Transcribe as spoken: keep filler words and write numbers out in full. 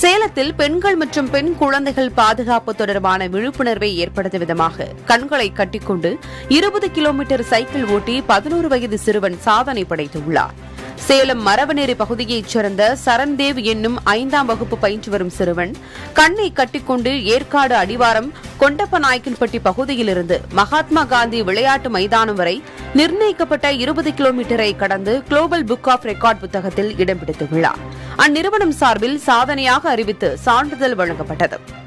சேலத்தில் பெண்கள் மற்றும் பெண் குழந்தைகள் பாதுகாப்பு தொடர்பான விழிப்புணர்வை ஏற்படுத்தும் விதமாக கண்களை கட்டிக்கொண்டு இருபது கிலோமீட்டர் சைக்கிள் ஓட்டி பதினோரு வயது சிறுவன் சாதனை படைத்துள்ளார். சேலம் மரவநேரி பகுதியைச் சேர்ந்த சரண்தேவ் என்னும் ஐந்தாம் வகுப்பு பயின்று வரும் சிறுவன் கண்ணை கட்டிக்கொண்டு ஏற்காடு அடிவாரம் கொண்டப்பநாயக்கன்பட்டி பகுதியிலிருந்து மகாத்மா காந்தி விளையாட்டு மைதானம் வரை நிர்ணயிக்கப்பட்ட இருபது கிலோமீட்டரை கடந்து குளோபல் புக் ஆஃப் ரெக்கார்ட் புத்தகத்தில் இடம் பிடித்துள்ளார். அந்நிறுவனம் சார்பில் சாதனையாக அறிவித்து சான்றிதழ் வழங்கப்பட்டது.